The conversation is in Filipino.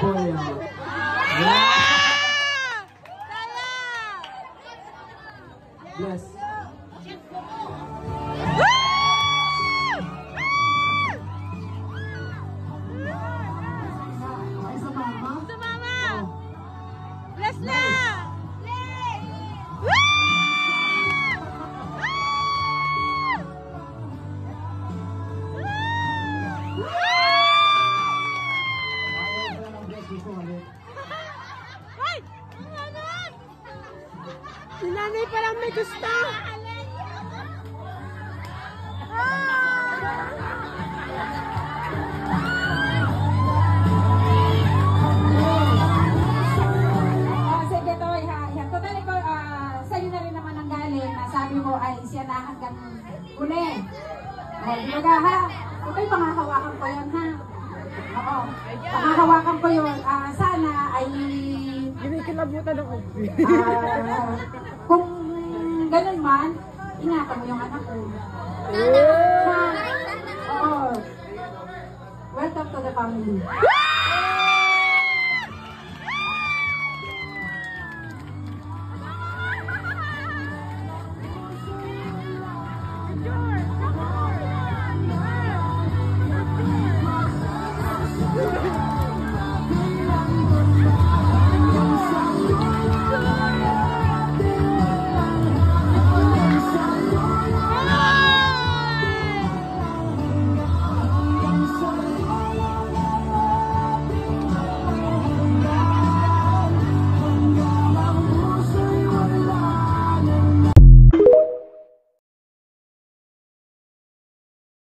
boy. Bless. Ay, sa mama? Sa mama! Oh. Bless na! Ay! Si nanay parang may gusto! Sige, Toy, ha. Yan. Total, ikaw, sa'yo na rin naman ang galing na sabi mo ay siya na hanggang huli. Diba ha? Total, pangahawakan ko yun, ha? Oo. Pangahawakan ko yun. Sana ay... Kinikilabutan ako. Kung ganun man, ingatan mo yung anak ko. Ha? Oo. Welcome to the family.